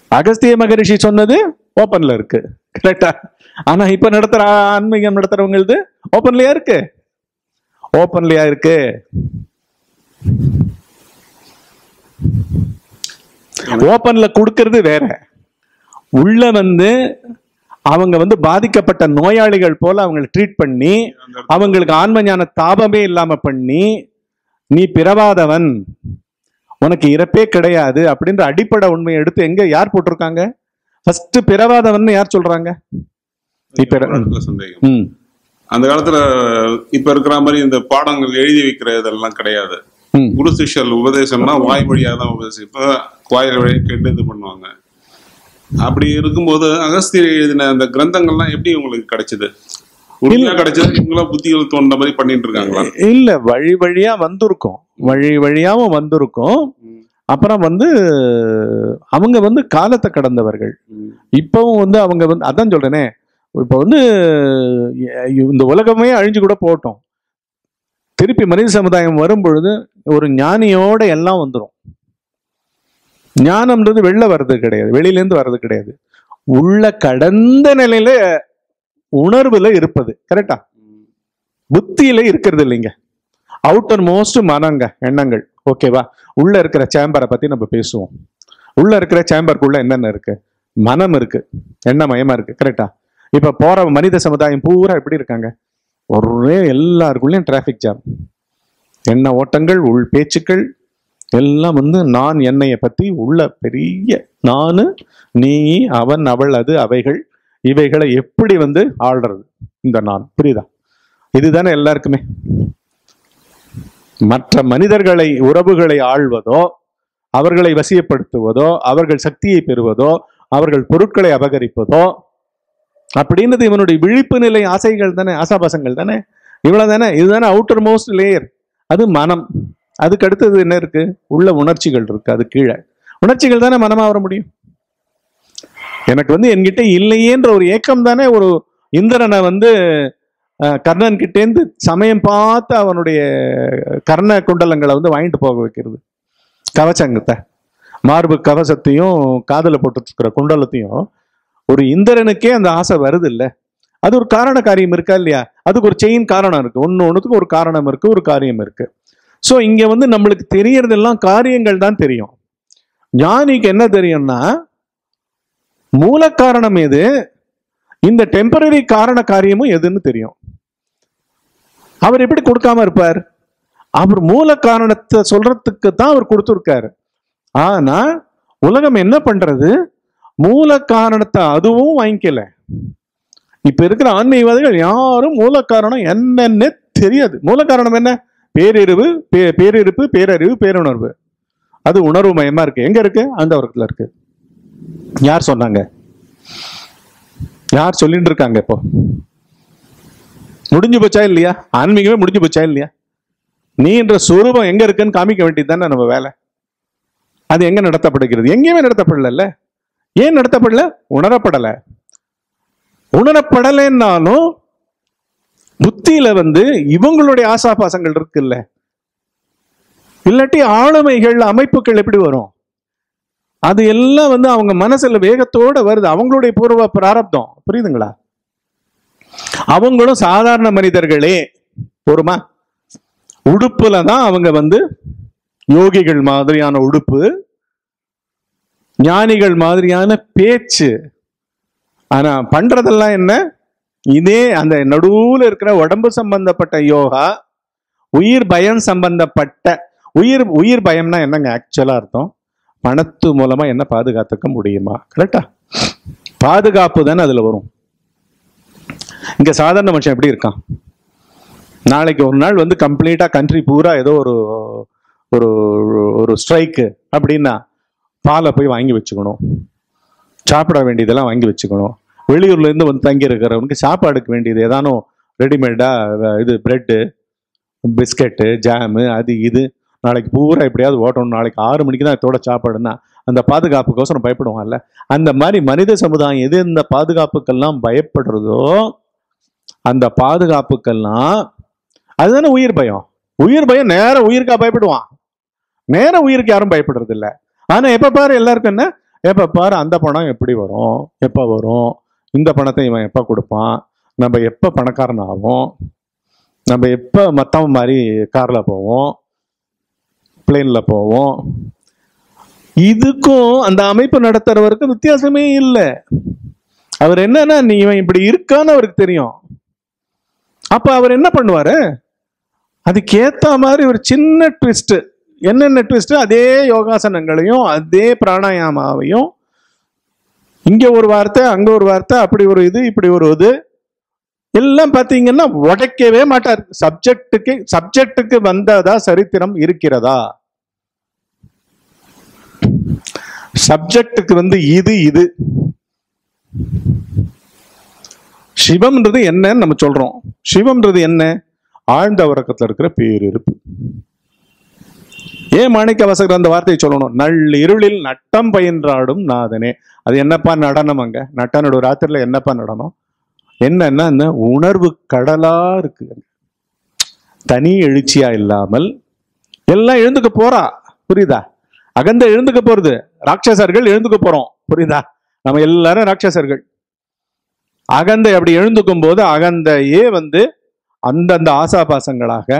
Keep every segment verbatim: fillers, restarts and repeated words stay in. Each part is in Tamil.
அகஸ்திய மகரிஷி சொன்னது ஓப்பன்ல இருக்கு, கரெக்டா? ஆனா இப்ப நடத்துற ஆன்மீகம் நடத்துறவங்களது ஓப்பன்லயா இருக்கு? ஓப்பன்லயா இருக்கு? ஓப்பன்ல கொடுக்கறது வேற, உள்ள வந்து அவங்க வந்து பாதிக்கப்பட்ட நோயாளிகள் போல அவங்களை ட்ரீட் பண்ணி அவங்களுக்கு ஆன்ம ஞான தாபமே இல்லாம பண்ணி, நீ பிறவாதவன், உனக்கு இறப்பே கிடையாது அப்படின்ற அடிப்படை உண்மையை எடுத்து எங்க யார் போட்டிருக்காங்க? ஃபர்ஸ்ட் பிறவாதவன் யார் சொல்றாங்க? சந்தேகம். அந்த காலத்துல இப்ப இருக்கிற மாதிரி இந்த பாடங்கள் எழுதி வைக்கிற இதெல்லாம் கிடையாது. குரு சிஷ்யர் உபதேசம்னா வாய் வழியா தான் உபதேசம், வாயில் வழியை கேட்டு இது பண்ணுவாங்க. அப்படி இருக்கும்போது அகஸ்தியர் எழுதின அந்த கிரந்தங்கள்லாம் எப்படி உங்களுக்கு கிடைச்சது? உண்மையா கிடைச்சது? இவங்களா புத்திகள் தோன்ற மாதிரி பண்ணிட்டு இருக்காங்களா? இல்ல, வழி வழியா வந்திருக்கும், வழி வழியாவும் வந்திருக்கும். அப்புறம் வந்து அவங்க வந்து காலத்தை கடந்தவர்கள். இப்பவும் வந்து அவங்க வந்து அதான் சொல்றேனே, இப்ப வந்து இந்த உலகமே அழிஞ்சு கூட போட்டோம், திருப்பி மனித சமுதாயம் வரும் பொழுது ஒரு ஞானியோட எல்லாம் வந்துடும். ஞானம்ன்றது வெளில வர்றது கிடையாது, வெளியிலேருந்து வர்றது கிடையாது, உள்ள கடந்த நிலையில உணர்வுல இருப்பது. கரெக்டா? புத்தியில இருக்கிறது இல்லைங்க, அவுட்டர் மோஸ்ட் மனங்க, எண்ணங்கள். ஓகேவா? உள்ள இருக்கிற சேம்பரை பத்தி நம்ம பேசுவோம். உள்ள இருக்கிற சேம்பருக்குள்ள என்னென்ன இருக்கு? மனம் இருக்கு, எண்ணமயமா இருக்கு. கரெக்டா? இப்ப போற மனித சமுதாயம் பூரா எப்படி இருக்காங்க? ஒரே எல்லாருக்குள்ளேயும் டிராபிக் ஜாம், எண்ண ஓட்டங்கள், உள் பேச்சுக்கள் எல்லாம் வந்து நான் என்னைய பத்தி உள்ள பெரிய நானு, நீ, அவன், அவள், அது, அவைகள், இவைகளை எப்படி வந்து ஆள்றது இந்த நான். புரியுதா? இதுதானே எல்லாருக்குமே. மற்ற மனிதர்களை, உறவுகளை ஆள்வதோ, அவர்களை வசியப்படுத்துவதோ, அவர்கள் சக்தியை பெறுவதோ, அவர்கள் பொருட்களை அபகரிப்பதோ அப்படின்றது இவனுடைய விழிப்பு நிலை ஆசைகள் தானே, ஆசாபாசங்கள் தானே, இவ்வளவு தானே. இதுதானே அவுட்டர் மோஸ்ட் லேயர். அது மனம். அதுக்கு அடுத்தது என்ன இருக்கு? உள்ள உணர்ச்சிகள் இருக்கு. அது கீழே உணர்ச்சிகள் தானே மனமா வர முடியும். எனக்கு வந்து என்கிட்ட இல்லையேன்ற ஒரு ஏக்கம் தானே ஒரு இந்திரனை வந்து கர்ணன் கிட்டேந்து சமயம் பார்த்து அவனுடைய கர்ண குண்டலங்களை வந்து வாங்கிட்டு போக வைக்கிறது. கவச்சங்கத்தை, மார்பு கவசத்தையும் காதல போட்டு இருக்கிற குண்டலத்தையும் ஒரு இந்திரனுக்கே அந்த ஆசை வருது இல்ல? அது ஒரு காரண காரியம் இருக்கா இல்லையா? அதுக்கு ஒரு செயின் காரணம் இருக்கு, ஒன்னு ஒண்ணுத்துக்கு ஒரு காரணம் இருக்கு, ஒரு காரியம் இருக்கு. சோ இங்க வந்து நம்மளுக்கு தெரியறதெல்லாம் காரியங்கள் தான் தெரியும். ஞானிக்கு என்ன தெரியும்னா மூல காரணம் எது, இந்த டெம்பரரி காரண காரியமும் எதுன்னு தெரியும். அவர் எப்படி கொடுக்காம இருப்பார்? அவர் மூல காரணத்தை சொல்றதுக்கு தான் அவர் கொடுத்துருக்காரு. ஆனா உலகம் என்ன பண்றது? மூல காரணத்தை அதுவும் வாங்கிக்கல. இப்ப இருக்கிற ஆன்மீகவாதிகள் யாரும் மூல காரணம் என்னன்னு தெரியாது. மூல காரணம் என்ன? பேரிருவு, பேரிருப்பு, பேரறிவு, பேருணர்வு. அது உணர்வு மயமா இருக்கு. எங்க இருக்கு? அந்த வர்க்கத்துல இருக்கு. யார் சொன்னாங்க? யார் சொல்லிட்டு இருக்காங்க? இப்போ முடிஞ்சு போச்சா இல்லையா? ஆன்மீகமே முடிஞ்சு போச்சா இல்லையா? நீ என்ற சொரூபம் எங்க இருக்குன்னு காமிக்க வேண்டியது தானே நம்ம வேலை. அது எங்க நடத்தப்படுகிறது? எங்கேயுமே நடத்தப்படல. ஏன் நடத்தப்படல? உணரப்படல. உணரப்படலைன்னாலும் புத்தியில வந்து இவங்களுடைய ஆசாபாசங்கள் இருக்குல்ல, இல்லாட்டி ஆளுமைகள், அமைப்புகள் எப்படி வரும்? அது எல்லாம் வந்து அவங்க மனசுல வேகத்தோட வருது. அவங்களுடைய பூர்வ பிராரப்தம். புரியுதுங்களா? அவங்களும் சாதாரண மனிதர்களே. பொறுமா? உடுப்புல தான் அவங்க வந்து யோகிகள் மாதிரியான உடுப்பு, ஞானிகள் மாதிரியான பேச்சு. ஆனா பண்றதெல்லாம் என்ன? இதே அந்த நடுவுல இருக்கிற உடம்பு சம்பந்தப்பட்ட யோகா, உயிர் பயம் சம்பந்தப்பட்ட உயிர் உயிர் பயம்னா என்னங்க ஆக்சுவலா அர்த்தம்? பணத்து மூலமா என்ன பாதுகாத்துக்க முடியுமா? கரெக்டா? பாதுகாப்பு தானே அதுல வரும். இங்க சாதாரண மனுஷன் எப்படி இருக்கான்? நாளைக்கு ஒரு நாள் வந்து கம்ப்ளீட்டா கண்ட்ரி பூரா ஏதோ ஒரு ஒரு ஒரு ஸ்ட்ரைக்கு அப்படின்னா பாலை போய் வாங்கி வச்சுக்கணும், சாப்பிட வேண்டியதெல்லாம் வாங்கி வச்சுக்கணும். வெளியூர்ல இருந்து வந்து தங்கி இருக்கிறவனுக்கு சாப்பாடுக்கு வேண்டியது ஏதானோ ரெடிமேடா இது பிரெட்டு, பிஸ்கெட்டு, ஜாமு, அது இது நாளைக்கு பூரா எப்படியாவது ஓட்டணும். நாளைக்கு ஆறு மணிக்கு தான் இதோட சாப்பாடுன்னா அந்த பாதுகாப்புக்கோசரம் பயப்படுவாங்கல்ல. அந்த மாதிரி மனித சமுதாயம் எது இந்த பாதுகாப்புக்கெல்லாம் பயப்படுறதோ அந்த பாதுகாப்புக்கெல்லாம் அதுதானே உயிர் பயம். உயிர் பயம் நேர உயிருக்கா பயப்படுவான்? நேர உயிருக்கு யாரும் பயப்படுறது இல்லை. ஆனா எப்ப பாரு எல்லாருக்கும் என்ன, எப்ப பாரு அந்த பணம் எப்படி வரும், எப்ப வரும், இந்த பணத்தை இவன் எப்ப கொடுப்பான், நம்ம எப்ப பணக்காரன் ஆகும், நம்ம எப்ப மத்தவன் மாதிரி கார்ல போவோம், பிளேன்ல போவோம். இதுக்கும் அந்த அமைப்பு நடத்துறவருக்கு வித்தியாசமே இல்லை. அவர் என்னன்னா நீ இவன் இப்படி இருக்கான்னு அவருக்கு தெரியும். அப்ப அவர் என்ன பண்ணுவாரு, அதுக்கேத்த மாதிரி ஒரு சின்ன ட்விஸ்ட், என்னென்ன ட்விஸ்ட், அதே யோகாசனங்களையும் அதே பிராணாயாமாவையும் இங்க ஒரு வார்த்தை அங்க ஒரு வார்த்தை, அப்படி ஒரு இது இப்படி ஒரு இது எல்லாம் பார்த்தீங்கன்னா உடைக்கவே மாட்டார். சப்ஜெக்டுக்கு சப்ஜெக்டுக்கு வந்ததா சரித்திரம் இருக்கிறதா? சப்ஜெக்டுக்கு வந்து இது இது சிவம்ன்றது என்னன்னு நம்ம சொல்றோம். சிவம்ன்றது என்ன? ஆழ்ந்த உறக்கத்துல இருக்கிற பேரிருப்பு. ஏன் மாணிக்க வாசகர் அந்த வார்த்தையை சொல்லணும்? நள்ளிருளில் நட்டம் பயின்றாடும் நாதனே. அது என்னப்பா நடனம்? அங்க நட்டனோட ராத்திரில என்னப்பா நடனம்? என்னன்னா உணர்வு கடலா இருக்கு, தனி எழுச்சியா இல்லாமல் எல்லாம் எழுந்துக்க போறா. புரியுதா? அகந்த எழுந்துக்க போறது, ராட்சசர்கள் எழுந்துக்க போறோம். புரியுதா? நம்ம எல்லாரும் ராட்சசர்கள். அகந்தை அப்படி எழுந்துக்கும் போது அகந்தையே வந்து அந்தந்த ஆசாபாசங்களாக,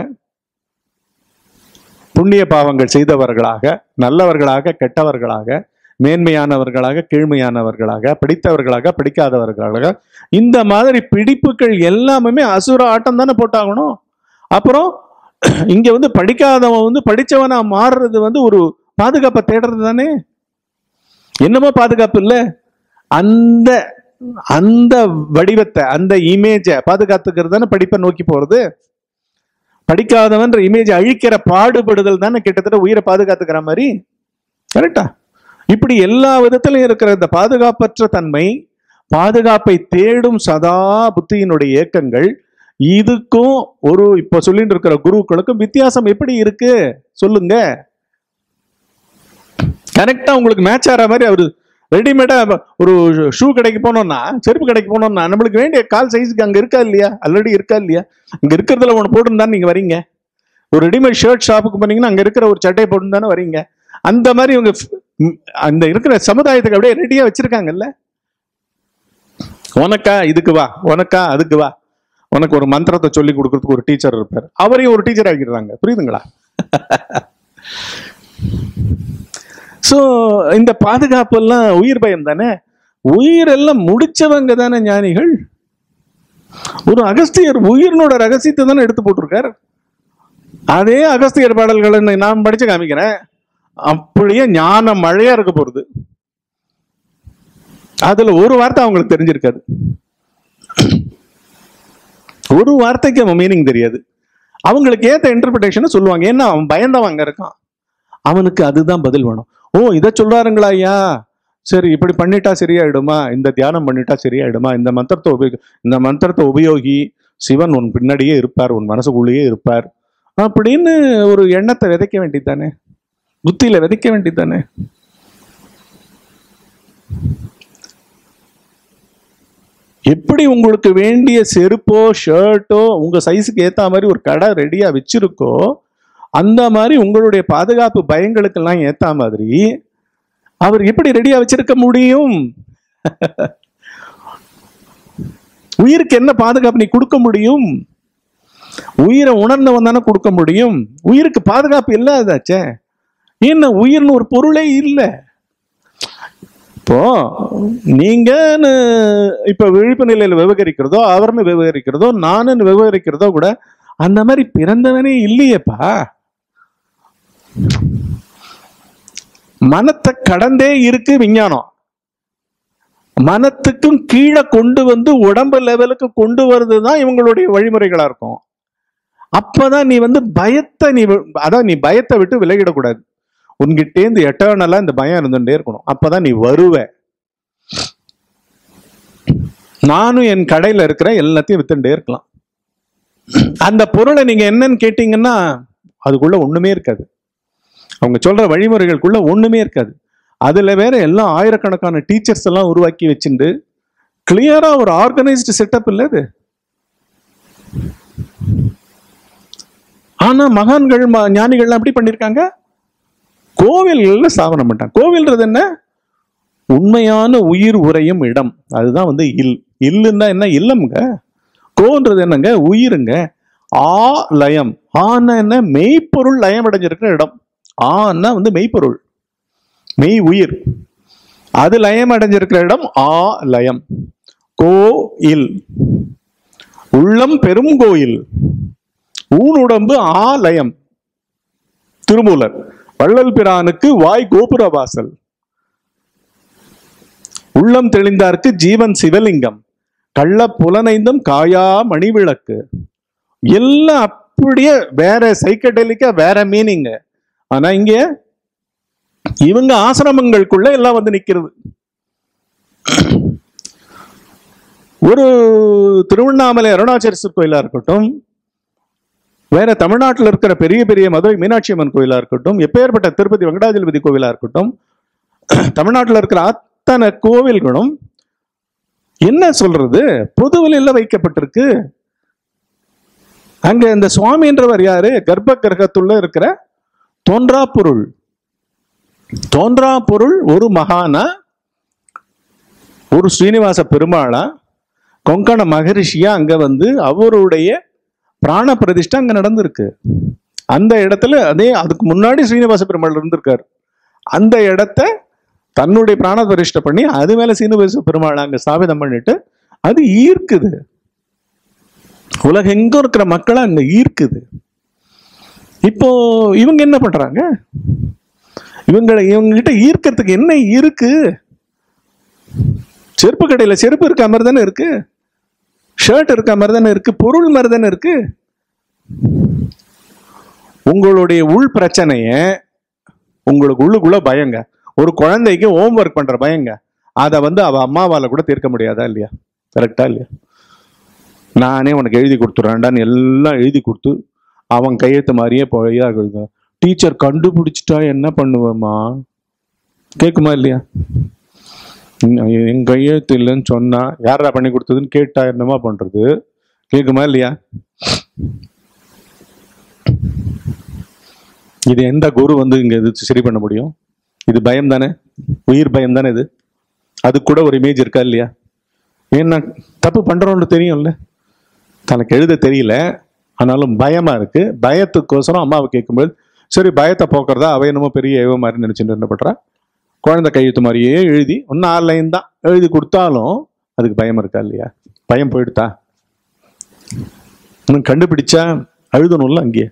புண்ணிய பாவங்கள் செய்தவர்களாக, நல்லவர்களாக, கெட்டவர்களாக, மேன்மையானவர்களாக, கீழ்மையானவர்களாக, படித்தவர்களாக, படிக்காதவர்களாக, இந்த மாதிரி பிடிப்புகள் எல்லாமே அசுர ஆட்டம் தானே போட்டாகணும். அப்புறம் இங்க வந்து படிக்காதவன் வந்து படிச்சவனா மாறுறது வந்து ஒரு பாதுகாப்பை தேடுறது தானே. என்னமோ பாதுகாப்பு இல்லை, அந்த அந்த வடிவத்தை, அந்த இமேஜை பாதுகாத்துக்கிறது தானே படிப்பை நோக்கி போறது. படிக்காதவன்ற இமேஜை அழிக்கிற பாடுபடுதல் தானே கிட்டத்தட்ட உயிரை பாதுகாத்துக்கிற மாதிரி. கரெக்டா? இப்படி எல்லா விதத்திலும் இருக்கிற இந்த பாதுகாப்பற்ற தன்மை, பாதுகாப்பை தேடும் சதா புத்தியினுடைய இயக்கங்கள், இதுக்கும் ஒரு இப்ப சொல்லிட்டு இருக்கிற குருக்களுக்கும் வித்தியாசம் எப்படி இருக்கு சொல்லுங்க. கரெக்டா உங்களுக்கு மேட்ச் ஆகிற மாதிரி அவரு ரெடிமேடா ஒரு ஷூ கடைக்கு போனோம்னா, செருப்பு கடைக்கு போனோம்னா, நம்மளுக்கு வேண்டிய கால் சைஸுக்கு அங்க இருக்கா இல்லையா, ஆல்ரெடி இருக்கா இல்லையா? அங்க இருக்கிறதுல ஒன்று போட்டுன்னு நீங்க வரீங்க. ஒரு ரெடிமேட் ஷர்ட் ஷாப்புக்கு போனீங்கன்னா அங்க இருக்கிற ஒரு சட்டையை போட்டு தானே வரீங்க. அந்த மாதிரி இவங்க அந்த இருக்கிற சமுதாயத்துக்கு அப்படியே ரெடியா வச்சிருக்காங்கல்ல. உனக்கா இதுக்கு வா, உனக்கா அதுக்கு வா, உனக்கு ஒரு மந்திரத்தை சொல்லி கொடுக்கறதுக்கு ஒரு டீச்சர் இருப்பார், அவரையும் ஒரு டீச்சர் ஆக்கிடுறாங்க. புரியுதுங்களா? சோ இந்த பாதுகாப்பு எல்லாம் உயிர் பயம் தானே. உயிரெல்லாம் முடிச்சவங்க தானே ஞானிகள். ஒரு அகஸ்தியர் உயிரினோட ரகசியத்தை தானே எடுத்து போட்டிருக்கார். அதே அகஸ்தியர் பாடல்களை நான் படிச்சு காமிக்கிறேன். அப்படியே ஞான மழையா இருக்க போறது. அதுல ஒரு வார்த்தை அவங்களுக்கு தெரிஞ்சிருக்காது, ஒரு வார்த்தைக்கு அவன் மீனிங் தெரியாது. அவங்களுக்கு ஏத்த இன்டர்பிரேஷன் சொல்லுவாங்க. ஏன்னா அவன் பயந்தவன் அங்க இருக்கான், அவனுக்கு அதுதான் பதில் வேணும். ஓ இதை சொல்றாருங்களா ஐயா, சரி இப்படி பண்ணிட்டா சரியாயிடுமா, இந்த தியானம் பண்ணிட்டா சரியாயிடுமா, இந்த மந்திரத்தை உபயோகி இந்த மந்திரத்தை உபயோகி, சிவன் உன் பின்னாடியே இருப்பார், உன் மனசுக்குள்ளேயே இருப்பார் அப்படின்னு ஒரு எண்ணத்தை விதைக்க வேண்டியதானே, புத்தியில விதைக்க வேண்டியதானே. எப்படி உங்களுக்கு வேண்டிய செருப்போ ஷர்ட்டோ உங்க சைஸுக்கு ஏத்த மாதிரி ஒரு கடை ரெடியா வச்சிருக்கோ, அந்த மாதிரி உங்களுடைய பாதுகாப்பு பயங்களுக்கெல்லாம் ஏத்த மாதிரி அவர் எப்படி ரெடியா வச்சிருக்க முடியும்? உயிருக்கு என்ன பாதுகாப்பு நீ கொடுக்க முடியும்? உயிரை உணர்ந்தவன் தானே கொடுக்க முடியும். உயிருக்கு பாதுகாப்பு இல்லாதாச்சே. என்ன உயிர்னு ஒரு பொருளே இல்லை. இப்போ நீங்க இப்ப விழிப்பு நிலையில விவகரிக்கிறதோ, அவர்னு விவகரிக்கிறதோ, நானுன்னு விவகரிக்கிறதோ கூட அந்த மாதிரி பிறந்தவனே இல்லையேப்பா. மனத்தை கடந்தே இருக்கு விஞ்ஞானம். மனத்துக்கும் கீழே கொண்டு வந்து உடம்பு லெவலுக்கு கொண்டு வருதுதான் இவங்களுடைய வழிமுறைகளா இருக்கும். அப்பதான் நீ வந்து பயத்தை நீ அதான் நீ பயத்தை விட்டு விலகிடக்கூடாது. உன்கிட்டேந்து எட்டர்னலா இந்த பயம் இருந்துட்டே இருக்கணும். அப்பதான் நீ வருவ. நானும் என் கடையில இருக்கிற எல்லாத்தையும் வித்துட்டே இருக்கலாம். அந்த பொருளை நீங்க என்னன்னு கேட்டீங்கன்னா அதுக்குள்ள ஒண்ணுமே இருக்காது. அவங்க சொல்ற வழிமுறைகளுக்குள்ள ஒண்ணுமே இருக்காது. அதுல வேற எல்லாம் ஆயிரக்கணக்கான டீச்சர்ஸ் எல்லாம் உருவாக்கி வச்சுட்டு கிளியரா ஒரு ஆர்கனைஸ்டு செட்டப் இல்லை அது. ஆனா மகான்கள் ஞானிகள்லாம் எப்படி பண்ணிருக்காங்க? கோவில்கள்ல ஸ்தாபனம் பண்ணிட்டாங்க. கோவில்ன்றது என்ன? உண்மையான உயிர் உறையும் இடம். அதுதான் வந்து இல். இல்லுன்னா என்ன? இல்லம்ங்க. கோன்றது என்னங்க? உயிருங்க. ஆ லயம். ஆன்னா என்ன? மெய்ப்பொருள் லயம் அடைஞ்சிருக்கிற இடம். ஆன்னா வந்து மெய்ப்பொருள், மெய் உயிர், அது லயம் அடைஞ்சிருக்கிற இடம் ஆ லயம். கோ இல், உள்ளம் பெரும் கோயில். ஊனுடம்பு ஆ லயம். திருமூலர். வள்ளல் பிரானுக்கு வாய் கோபுர வாசல். உள்ளம் தெளிந்தார்க்கு ஜீவன் சிவலிங்கம். கள்ள புலனைந்தும் காயா மணிவிளக்கு. எல்லாம் அப்படியே வேற சைக்கடலிக்கா வேற மீனிங். ஆனா இங்க இவங்க ஆசிரமங்களுக்குள்ள எல்லாம் வந்து நிக்கிறது. ஒரு திருவண்ணாமலை அருணாச்சலேஸ்வரர் கோயிலா இருக்கட்டும், வேற தமிழ்நாட்டில் இருக்கிற பெரிய பெரிய மதுரை மீனாட்சி அம்மன் கோயிலா இருக்கட்டும், எப்பேற்பட்ட திருப்பதி வெங்கடாஜலபதி கோவிலா இருக்கட்டும், தமிழ்நாட்டில் இருக்கிற அத்தனை கோவில்களும் என்ன சொல்றது, பொதுவெளியில் வைக்கப்பட்டிருக்கு. அங்க இந்த சுவாமின்றவர் யாரு? கர்ப்ப கிரகத்துள்ள இருக்கிற தோன்றா பொருள். தோன்றா பொருள் ஒரு மகானா, ஒரு ஸ்ரீனிவாச பெருமாளா, கொங்கண மகரிஷியா அங்க வந்து அவருடைய பிராண பிரதிஷ்டை அங்க நடந்திருக்கு. அந்த இடத்துல அதே அதுக்கு முன்னாடி ஸ்ரீனிவாச பெருமாள் இருந்திருக்காரு. அந்த இடத்த தன்னுடைய பிராண பிரதிஷ்டை பண்ணி அது மேல ஸ்ரீனிவாச பெருமாள் அங்க ஸ்தாபிதம் பண்ணிட்டு அது ஈர்க்குது. உலகெங்கும் இருக்கிற மக்களை அங்க ஈர்க்குது. இப்போ இவங்க என்ன பண்றாங்க? இவங்களை இவங்க கிட்ட ஈர்க்கிறதுக்கு என்ன இருக்கு? செருப்பு கடையில செருப்பு இருக்க மாதிரி தானே இருக்கு, ஷர்ட் இருக்க மாதிரி தானே இருக்கு, பொருள் மாதிரி தானே இருக்கு. உங்களுடைய உள் பிரச்சனைய, உங்களுக்கு உள்ளுக்குள்ள பயங்க, ஒரு குழந்தைக்கு ஹோம் ஒர்க் பண்ற பயங்க, அதை வந்து அவ அம்மாவால கூட தீர்க்க முடியாதா இல்லையா? கரெக்டா இல்லையா? நானே உனக்கு எழுதி கொடுத்துட்றேன்டான்னு எல்லாம் எழுதி கொடுத்து அவன் கையெழுத்து மாதிரியே பொழையா இருக்குது. டீச்சர் கண்டுபிடிச்சிட்டா என்ன பண்ணுவேம்மா? கேட்குமா இல்லையா? என் கையெழுத்து இல்லைன்னு சொன்னா யாரா பண்ணி கொடுத்ததுன்னு கேட்டா என்னமா பண்றது? கேட்குமா இல்லையா? இது எந்த குரு வந்து இங்க இது சரி பண்ண முடியும்? இது பயம் தானே, உயிர் பயம் தானே இது. அது கூட ஒரு இமேஜ் இருக்கா இல்லையா? ஏன்னா தப்பு பண்றோம்னு தெரியும்ல, தனக்கு எழுத தெரியல, ஆனாலும் பயமா இருக்கு. பயத்துக்கோசரம் அம்மாவை கேட்கும்போது சரி பயத்தை போக்குறதா அவ என்னமோ பெரிய ஏவ மாதிரி நினைச்சுட்டு என்ன பண்றா, குழந்தை கையெழுத்து மாதிரியே எழுதி ஒன்னு ஆறு லைன் தான் எழுதி கொடுத்தாலும் அதுக்கு பயம் இருக்கா இல்லையா? பயம் போயிடுதா? இன்னும் கண்டுபிடிச்சா அழுதணும்ல அங்கேயே.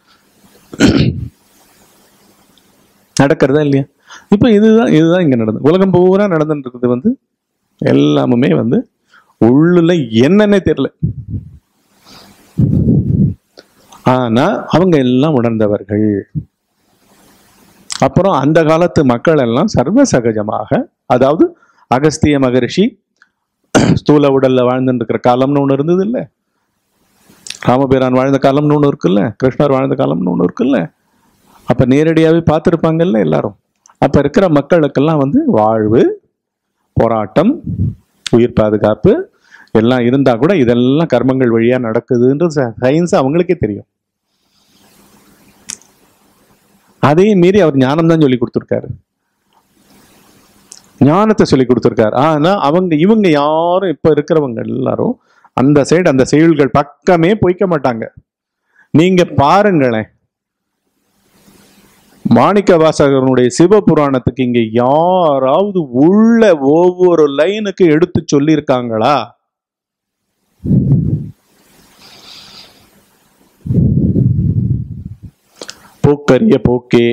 நடக்கிறதா இல்லையா? இப்ப இதுதான் இதுதான் இங்க நடந்தது. உலகம் பூரா நடந்துட்டு இருக்குது வந்து எல்லாமுமே வந்து உள்ளுல என்னன்னே தெரியல. ஆனா அவங்க எல்லாம் உணர்ந்தவர்கள். அப்புறம் அந்த காலத்து மக்கள் எல்லாம் சர்வ சகஜமாக, அதாவது அகஸ்திய மகரிஷி ஸ்தூல உடல்ல வாழ்ந்துட்டு இருக்கிற காலம்னு ஒண்ணு இருந்தது இல்ல, ராமபிரான் வாழ்ந்த காலம்னு ஒண்ணு இருக்குல்ல, கிருஷ்ணர் வாழ்ந்த காலம்னு ஒண்ணு இருக்குல்ல. அப்ப நேரடியாவே பார்த்துருப்பாங்கல்ல எல்லாரும். அப்ப இருக்கிற மக்களுக்கெல்லாம் வந்து வாழ்வு, போராட்டம், உயிர் பாதுகாப்பு எல்லாம் இருந்தா கூட இதெல்லாம் கர்மங்கள் வழியா நடக்குதுன்றது சயின்ஸ் அவங்களுக்கே தெரியும். அதையும் மீறி அவர் ஞானம் தான் சொல்லி கொடுத்துருக்காரு, ஞானத்தை சொல்லி கொடுத்துருக்காரு. ஆனா அவங்க இவங்க யாரும் இப்ப இருக்கிறவங்க எல்லாரும் அந்த சைடு அந்த செயல்கள் பக்கமே போய்க்க மாட்டாங்க. நீங்க பாருங்களேன், மாணிக்க வாசகனுடைய சிவபுராணத்துக்கு இங்க யாராவது உள்ள ஒவ்வொரு லைனுக்கு எடுத்து சொல்லி இருக்காங்களா? போக்கரிய போக்கே,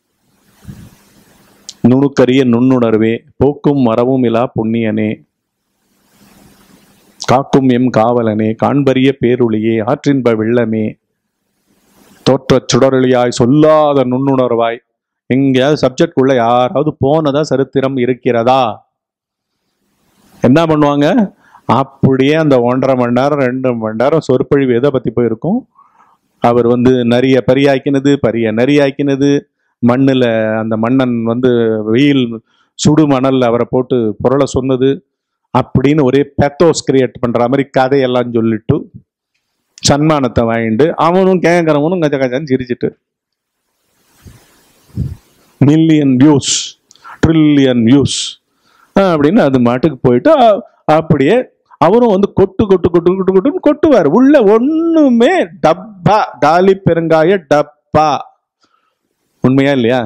நுணுக்கரிய நுண்ணுணர்வே, போக்கும் மரவும் இலா புண்ணியனே, காக்கும் எம் காவலனே, காண்பரிய பேருளியே, ஆற்றின்ப வெள்ளமே, தோற்ற சுடரொளியாய் சொல்லாத நுண்ணுணர்வாய். எங்கேயாவது சப்ஜெக்ட் உள்ள யாராவது போனதா சரித்திரம் இருக்கிறதா? என்ன பண்ணுவாங்க? அப்படியே அந்த ஒன்றரை மணி நேரம் ரெண்டு மணி நேரம் சொற்பொழிவு எதை பத்தி போயிருக்கும்? அவர் வந்து நரிய பரியாக்கினது, பரிய நரியாக்கினது, மண்ணுல அந்த மன்னன் வந்து வெயில் சுடு மணல் அவரை போட்டு பொருளை சொன்னது அப்படின்னு ஒரே பேத்தோஸ் கிரியேட் பண்ற மாதிரி கதையெல்லாம் சொல்லிட்டு சன்மானத்தை வாங்கிட்டு அவனும் கேட்கறவனும் கஜ கஜான்னு சிரிச்சிட்டு மில்லியன் வியூஸ், ட்ரில்லியன் வியூஸ், அப்படின்னு அது மாட்டுக்கு போயிட்டு அப்படியே அவரும் வந்து கொட்டு கொட்டு கொட்டு கொட்டு கொட்டுன்னு கொட்டுவார். உள்ள ஒண்ணுமே டப்பா, டாலி பெருங்காய டப்பா. உண்மையா இல்லையா?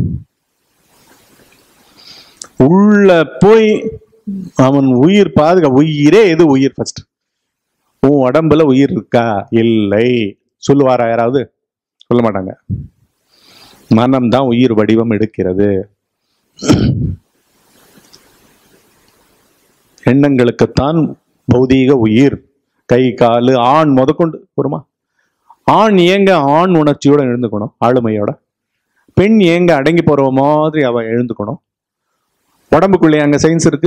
உள்ள போய் அவன் உயிர் பாதுகா, உயிரே எது உயிர்? ஃபர்ஸ்ட் உன் உடம்புல உயிர் இருக்கா? இல்லை. சொல்லுவாரா யாராவது? சொல்ல மாட்டாங்க. மனம்தான் உயிர் வடிவம் எடுக்கிறது. எண்ணங்களுக்குத்தான் பௌதீக உயிர். கை காலு ஆண் முதற்கொண்டு வருமா? ஆண் ஏங்க ஆண் உணர்ச்சியோட எழுந்துக்கணும், ஆளுமையோட. பெண் ஏங்க அடங்கி போற மாதிரி அவ எழுந்துக்கணும். உடம்புக்குள்ளே அங்க சயின்ஸ் இருக்கு,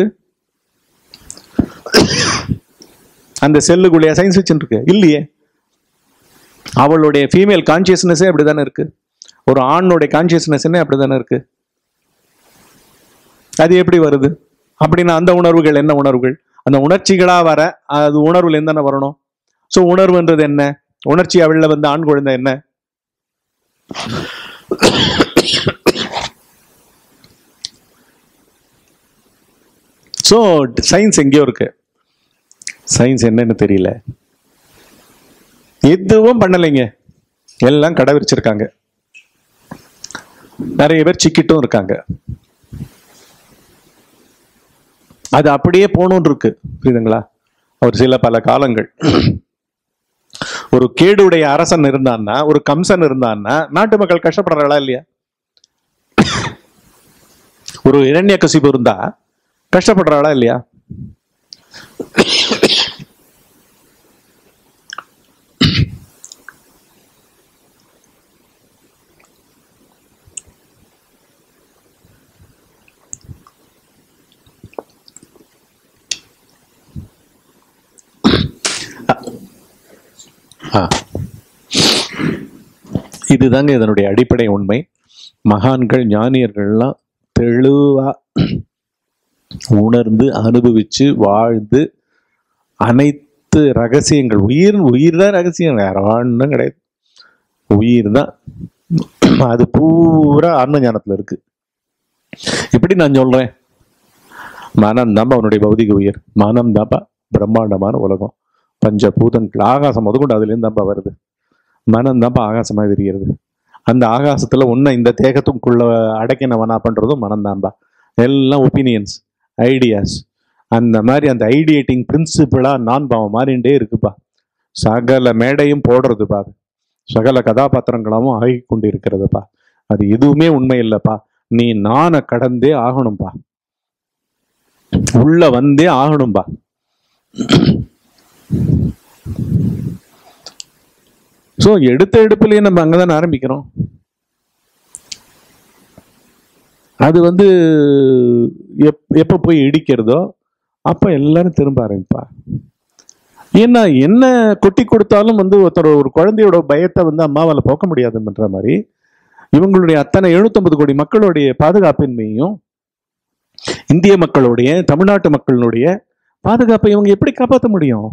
அந்த செல்லுக்குள்ளே சயின்ஸ் வச்சுருக்கு இல்லையே. அவளுடைய ஃபீமேல் கான்சியஸ்னஸே அப்படித்தானே இருக்கு, ஒரு ஆணுடைய கான்சியஸ்னஸ் அப்படித்தானே இருக்கு. அது எப்படி வருது அப்படின்னா அந்த உணர்வுகள் என்ன உணர்வுகள்? அந்த உணர்ச்சிகளா வர அது உணர்வுல இருந்தானே வரணும். ஸோ உணர்வுன்றது என்ன? உணர்ச்சி அவள்ல வந்து ஆண் குழந்தை என்ன? ஸோ சயின்ஸ் எங்கேயோ இருக்கு. சயின்ஸ் என்னன்னு தெரியல, எதுவும் பண்ணலைங்க. எல்லாம் கடை விரிச்சிருக்காங்க. நிறைய பேர் சிக்கிட்டும் இருக்காங்க. அது அப்படியே போகணும்னு இருக்கு, புரியுதுங்களா? ஒரு சில பல காலங்கள் ஒரு கேடுடைய அரசன் இருந்தான்னா, ஒரு கம்சன் இருந்தான்னா, நாட்டு மக்கள் கஷ்டப்படுறாங்களா இல்லையா? ஒரு இரண்யகசிபு இருந்தா கஷ்டப்படுறாளா இல்லையா? இதுதாங்க இதனுடைய அடிப்படை உண்மை. மகான்கள் ஞானியர்கள்லாம் தெளிவா உணர்ந்து அனுபவிச்சு வாழ்ந்து அனைத்து ரகசியங்கள், உயிர் உயிர் தான் ரகசியம், வேற ஒன்றும் கிடையாது. உயிர் தான், அது பூரா ஆன்ம ஞானத்துல இருக்கு. இப்படி நான் சொல்றேன், மனம் தான்ப்பா அவனுடைய பௌதிக உயிர், மனம் தான்ப்பா பிரம்மாண்டமான உலகம், பஞ்சபூதங்கள், ஆகாசம் முதற்கொண்டு அதுல இருந்து தான்ப்பா வருது. மனம் தான்ப்பா ஆகாசமா விரிகிறது. அந்த ஆகாசத்துல ஒன்ன இந்த தேகத்துக்குள்ள அடக்கினவனா பண்றதும் மனம் தான்ப்பா. எல்லாம் ஒப்பீனியன்ஸ், ஐடியாஸ். அந்த மாதிரி அந்த ஐடியேட்டிங் பிரின்சிபிளா நான் பாவம் மாறிண்டே இருக்குப்பா. சகல மேடையும் போடுறதுப்பா, அது சகல கதாபாத்திரங்களாவும் ஆகி கொண்டு இருக்கிறதுப்பா. அது எதுவுமே உண்மை இல்லைப்பா. நீ நானை கடந்தே ஆகணும்பா, உள்ள வந்தே ஆகணும்பா. ஸோ எடுத்த எடுப்புலயே நம்ம அங்கதானே ஆரம்பிக்கிறோம். அது வந்து எப் எப்போ போய் இடிக்கிறதோ அப்போ எல்லாரும் திரும்ப ஆரம்பிப்பா. ஏன்னா என்ன கொட்டி கொடுத்தாலும் வந்து ஒருத்தர் ஒரு குழந்தையோட பயத்தை வந்து அம்மாவால் போக்க முடியாதுன்ற மாதிரி இவங்களுடைய அத்தனை எழுநூத்தம்பது கோடி மக்களுடைய பாதுகாப்பின்மையும் இந்திய மக்களுடைய, தமிழ்நாட்டு மக்களுடைய பாதுகாப்பை இவங்க எப்படி காப்பாற்ற முடியும்?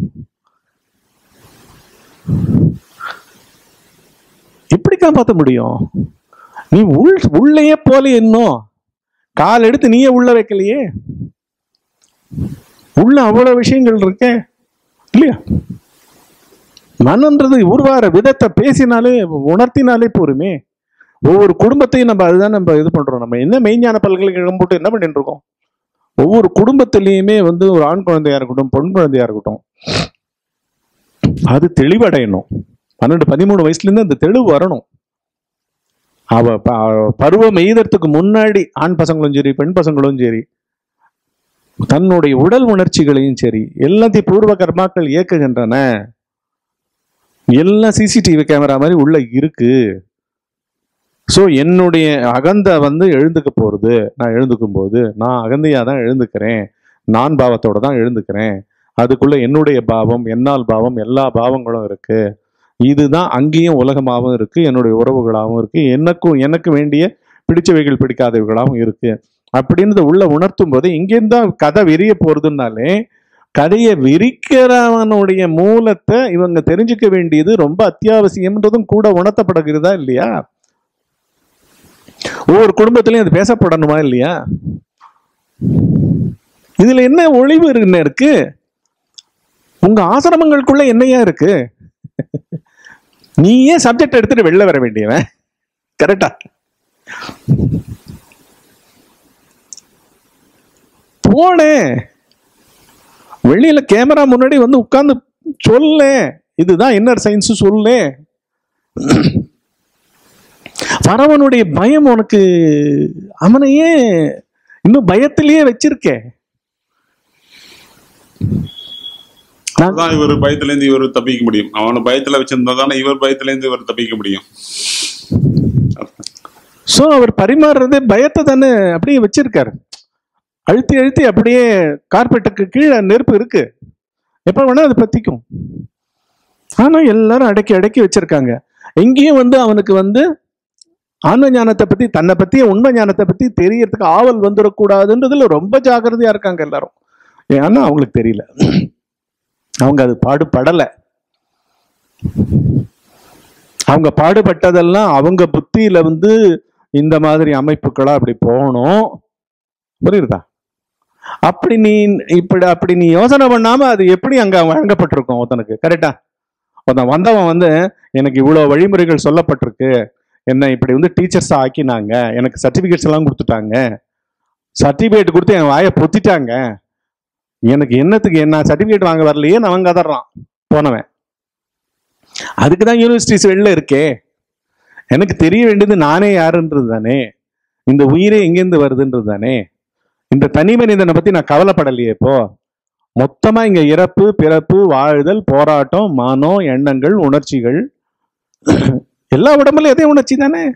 எப்படி காப்பாற்ற முடியும்? நீ உள் உள்ளேயே போல, இன்னும் கால் எடுத்து நீயே உள்ள வைக்கலையே. உள்ள அவ்வளவு விஷயங்கள் இருக்க இல்லையா? மனம்ன்றது உருவார விதத்தை பேசினாலே உணர்த்தினாலே போருமே. ஒவ்வொரு குடும்பத்தையும் நம்ம அதுதான் நம்ம இது பண்றோம். நம்ம என்ன மெய்ஞான பல்கலைக்கழகம் போட்டு என்ன பண்ணிட்டு இருக்கோம்? ஒவ்வொரு குடும்பத்திலையுமே வந்து ஒரு ஆண் குழந்தையா இருக்கட்டும், பெண் குழந்தையா இருக்கட்டும், அது தெளிவடையணும். பன்னெண்டு பதிமூணு வயசுல இருந்து அந்த தெளிவு வரணும். அவ பருவம் எய்தறதுக்கு முன்னாடி ஆண் பசங்களும் சரி, பெண் பசங்களும் சரி, தன்னுடைய உடல் உணர்ச்சிகளையும் சரி எல்லாத்தையும் பூர்வ கர்மாக்கள் இயக்குகின்றன. எல்லாம் சிசிடிவி கேமரா மாதிரி உள்ள இருக்கு. ஸோ என்னுடைய அகந்த வந்து எழுந்துக்க போறது, நான் எழுந்துக்கும் போது நான் அகந்தையா தான் எழுந்துக்கிறேன், நான் பாவத்தோட தான் எழுந்துக்கிறேன். அதுக்குள்ள என்னுடைய பாவம், என்னால் பாவம், எல்லா பாவங்களும் இருக்கு. இதுதான் அங்கேயும் உலகமாகவும் இருக்கு, என்னுடைய உறவுகளாகவும் இருக்கு, எனக்கும் எனக்கு வேண்டிய பிடிச்சவைகள் பிடிக்காதவைகளாகவும் இருக்கு அப்படின்னு உள்ள உணர்த்தும் போது இங்கேருந்து தான் கதை விரிய போறதுனாலே, கதையை விரிக்கிறவனுடைய மூலத்தை இவங்க தெரிஞ்சுக்க வேண்டியது ரொம்ப அத்தியாவசியம்ன்றதும் கூட உணர்த்தப்படுகிறதா இல்லையா? ஒவ்வொரு குடும்பத்திலையும் அது பேசப்படணுமா இல்லையா? இதுல என்ன ஒளிவு என்ன இருக்கு? உங்க ஆசிரமங்களுக்குள்ள என்னையா இருக்கு? நீயே சப்ஜெக்ட் எடுத்துட்டு வெளில வர வேண்டியவன். கரெக்டா? போனேன் வெளியில கேமரா முன்னாடி வந்து உட்கார்ந்து சொல்ல, இதுதான் இன்னர் சயின்ஸ் சொல்ல. பரவனுடைய பயம் உனக்கு அவனையே இன்னும் பயத்திலேயே வச்சிருக்கே. இவர் பயத்துல இருந்து இவர் தப்பிக்க முடியும். அவனை பயத்துல வச்சிருந்தா தானே இவர் பயத்துல இருந்து இவர் தப்பிக்க முடியும். சோ அவர் பரிமாறுறதே பயத்தை தானே அப்படியே வச்சிருக்காரு. அழுத்தி அழுத்தி அப்படியே கார்பெட்டுக்கு கீழே நெருப்பு இருக்கு, எப்ப வேணா அது பத்திக்கும். ஆனா எல்லாரும் அடக்கி அடக்கி வச்சிருக்காங்க. எங்கேயும் வந்து அவனுக்கு வந்து ஆன்ம ஞானத்தை பத்தி, தன்னை பத்தி, உண்மை ஞானத்தை பத்தி தெரியறதுக்கு ஆவல் வந்துடக்கூடாதுன்றதுல ரொம்ப ஜாக்கிரதையா இருக்காங்க எல்லாரும். ஏன்னா அவங்களுக்கு தெரியல, அவங்க அது பாடுபடலை. அவங்க பாடுபட்டதெல்லாம் அவங்க புத்தியில வந்து இந்த மாதிரி அமைப்புகளா அப்படி போகணும். புரியுதா? அப்படி நீ இப்படி அப்படி நீ யோசனை பண்ணாம அது எப்படி அங்க வழங்கப்பட்டிருக்கும் ஒருத்தனுக்கு? கரெக்டா? ஒருத்தன் வந்தவன் வந்து எனக்கு இவ்வளவு வழிமுறைகள் சொல்லப்பட்டிருக்கு, என்ன இப்படி வந்து டீச்சர்ஸா ஆக்கினாங்க, எனக்கு சர்டிபிகேட்ஸ் எல்லாம் கொடுத்துட்டாங்க, சர்டிபிகேட் கொடுத்து என் வாயை பொத்திட்டாங்க, எனக்கு என்னத்துக்கு என்ன சர்டிபிகேட் வாங்க வரலையே அவன் கதறான் போனவன். அதுக்குதான் யூனிவர்சிட்டிஸ் வெளில இருக்கே. எனக்கு தெரிய வேண்டியது நானே யாருன்றது தானே, இந்த உயிரே எங்கேருந்து வருதுன்றது தானே. இந்த தனி மனிதனை பத்தி நான் கவலைப்படலையே. இப்போ மொத்தமா இங்க இறப்பு, பிறப்பு, வாழ்தல், போராட்டம், மனம், எண்ணங்கள், உணர்ச்சிகள், எல்லா உடம்புல எதே உணர்ச்சி தானே.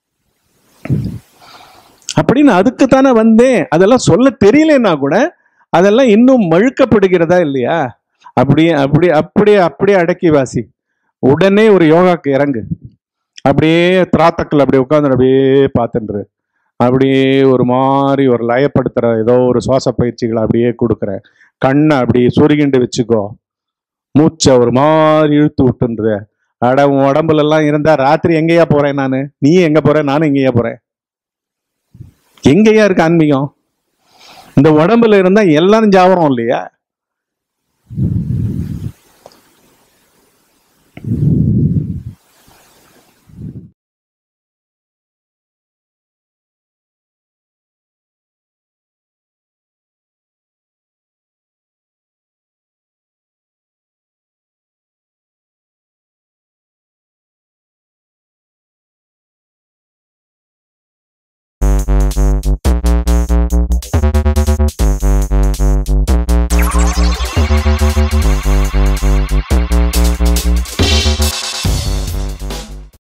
அப்படின்னு அதுக்கு தானே வந்தேன். அதெல்லாம் சொல்ல தெரியலன்னா கூட அதெல்லாம் இன்னும் மழுக்கப்படுகிறதா இல்லையா? அப்படியே அப்படியே அப்படியே அப்படியே அடக்கி வாசி. உடனே ஒரு யோகாக்கு இறங்கு, அப்படியே திராத்தக்கல் அப்படியே உட்காந்து அப்படியே பார்த்துன்று, அப்படியே ஒரு மாதிரி ஒரு லயப்படுத்துற ஏதோ ஒரு சுவாச பயிற்சிகளை அப்படியே கொடுக்குற, கண்ணை அப்படியே சுருகிண்டு வச்சுக்கோ, மூச்சை ஒரு மாதிரி இழுத்து விட்டுன்ற. அட உன் உடம்புல எல்லாம் இருந்தா ராத்திரி எங்கேயா போறேன் நானு, நீ எங்க போற, நானும் எங்கேயா போறேன்? எங்கேயா இருக்கு ஆன்மீகம்? இந்த உடம்புல இருந்தா எல்லாரும் ஜாவரம் இல்லையா?